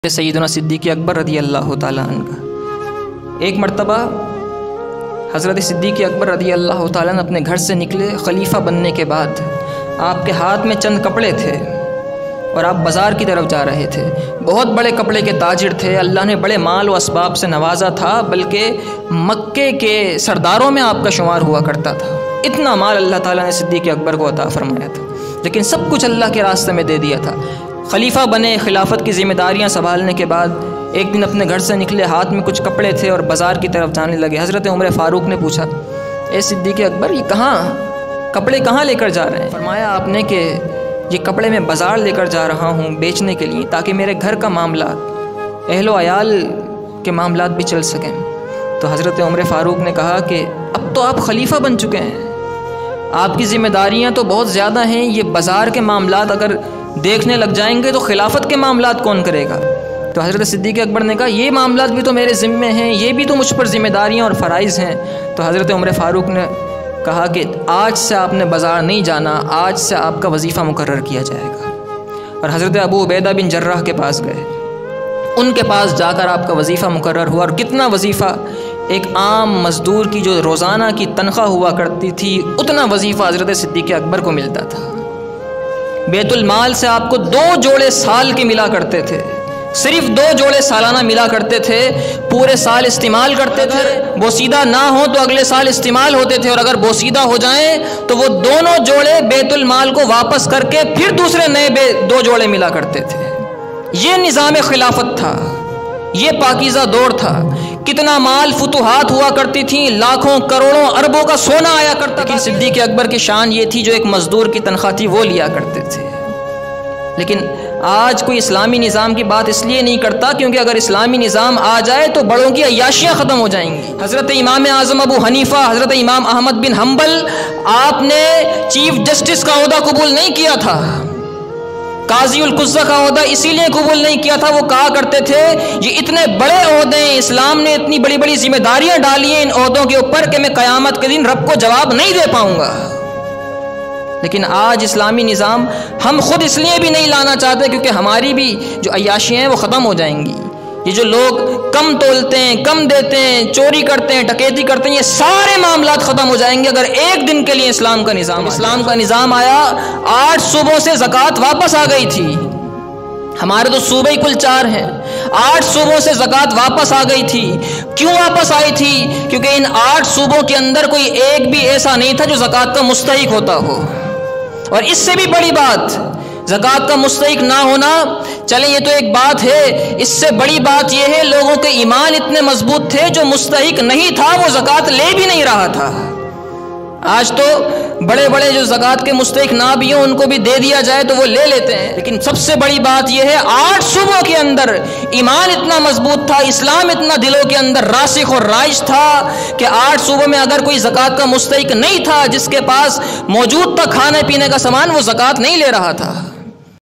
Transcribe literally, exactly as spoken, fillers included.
सैयदना सिद्दीक़ अकबर रज़ी अल्लाह ताला अन्हु का एक मरतबा हज़रत सिद्दीक़ अकबर रज़ी अल्लाह ताला अन्हु अपने घर से निकले। ख़लीफ़ा बनने के बाद आपके हाथ में चंद कपड़े थे और आप बाज़ार की तरफ जा रहे थे। बहुत बड़े कपड़े के ताजिर थे, अल्लाह ने बड़े माल व असबाब से नवाजा था, बल्कि मक्के के सरदारों में आपका शुमार हुआ करता था। इतना माल अल्लाह ताला ने सिद्दीक़ अकबर को अता फरमाया था, लेकिन सब कुछ अल्लाह के रास्ते में दे दिया था। खलीफा बने, खिलाफत की ज़िम्मेदारियाँ संभालने के बाद एक दिन अपने घर से निकले, हाथ में कुछ कपड़े थे और बाज़ार की तरफ जाने लगे। हज़रत उमर फ़ारूक ने पूछा, ए सिद्दीक़ अकबर, ये कहाँ कपड़े कहाँ लेकर जा रहे हैं? फरमाया आपने कि ये कपड़े मैं बाज़ार लेकर जा रहा हूँ बेचने के लिए, ताकि मेरे घर का मामला, अहलो अयाल के मामलात भी चल सकें। तो हज़रत उमर फ़ारूक ने कहा कि अब तो आप खलीफा बन चुके हैं, आपकी ज़िम्मेदारियाँ तो बहुत ज़्यादा हैं, ये बाज़ार के मामलात अगर देखने लग जाएंगे तो खिलाफत के मामलात कौन करेगा? तो हज़रत सिद्दीक़ अकबर ने कहा, ये मामलात भी तो मेरे ज़िम्मे हैं, ये भी तो मुझ पर ज़िम्मेदारियाँ और फ़राइज़ हैं। तो हज़रत उमर फ़ारूक ने कहा कि आज से आपने बाज़ार नहीं जाना, आज से आपका वजीफ़ा मुकर्रर किया जाएगा। और हज़रत अबू उबैदा बिन जर्राह के पास गए, उनके पास जाकर आपका वजीफ़ा मुकर्रर हुआ। और कितना वजीफ़ा, एक आम मज़दूर की जो रोज़ाना की तनख्वाह हुआ करती थी, उतना वजीफ़ा हज़रत सिद्दीक़ अकबर को मिलता था। बैतुल माल से आपको दो जोड़े साल के मिला करते थे, सिर्फ दो जोड़े सालाना मिला करते थे, पूरे साल इस्तेमाल करते थे। बोसीदा ना हो तो अगले साल इस्तेमाल होते थे, और अगर बोसीदा हो जाएं तो वो दोनों जोड़े बैतुल माल को वापस करके फिर दूसरे नए दो जोड़े मिला करते थे। ये निज़ाम खिलाफत था, ये पाकीज़ा दौर था। कितना माल फुतुहात हुआ करती थी, लाखों करोड़ों अरबों का सोना आया करता था। सिद्दीक़ अकबर की शान ये थी, जो एक मज़दूर की तनख्वाह थी वो लिया करते थे। लेकिन आज कोई इस्लामी निज़ाम की बात इसलिए नहीं करता क्योंकि अगर इस्लामी निज़ाम आ जाए तो बड़ों की अय्याशियाँ ख़त्म हो जाएंगी। हज़रत इमाम आज़म अबू हनीफ़ा, हज़रत इमाम अहमद बिन हम्बल, आपने चीफ जस्टिस का ओहदा कबूल नहीं किया था, काज़ी उल कुज़्ज़ा का ओहदा इसीलिए कबूल नहीं किया था। वो कहा करते थे, ये इतने बड़े ओहदे हैं, इस्लाम ने इतनी बड़ी बड़ी जिम्मेदारियां डाली हैं इन ओहदों के ऊपर कि मैं क़यामत के दिन रब को जवाब नहीं दे पाऊंगा। लेकिन आज इस्लामी निज़ाम हम खुद इसलिए भी नहीं लाना चाहते क्योंकि हमारी भी जो अय्याशियाँ हैं वो ख़त्म हो जाएंगी। ये जो लोग कम तोलते हैं, कम देते हैं, चोरी करते हैं, डकैती करते हैं, ये सारे मामलात ख़त्म हो जाएंगे अगर एक दिन के लिए इस्लाम का निज़ाम इस्लाम का निज़ाम आया। आठ सूबों से ज़कात वापस आ गई थी, हमारे तो सूबे ही कुल चार हैं, आठ सूबों से ज़कात वापस आ गई थी। क्यों वापस आई थी? क्योंकि इन आठ सूबों के अंदर कोई एक भी ऐसा नहीं था जो ज़कात का मुस्तहिक होता हो। और इससे भी बड़ी बात, ज़कात का मुस्तहिक ना होना, चले ये तो एक बात है, इससे बड़ी बात यह है लोगों के ईमान इतने मजबूत थे, जो मुस्तहिक नहीं था वो ज़कात ले भी नहीं रहा था। आज तो बड़े बड़े जो ज़कात के मुस्तहिक ना भी हों उनको भी दे दिया जाए तो वो ले लेते हैं। लेकिन सबसे बड़ी बात यह है, आठ सूबों के अंदर ईमान इतना मजबूत था, इस्लाम इतना दिलों के अंदर रासिख और राइज था कि आठ सूबों में अगर कोई ज़कात का मुस्तहिक नहीं था, जिसके पास मौजूद था खाने पीने का सामान, वो ज़कात नहीं ले रहा था।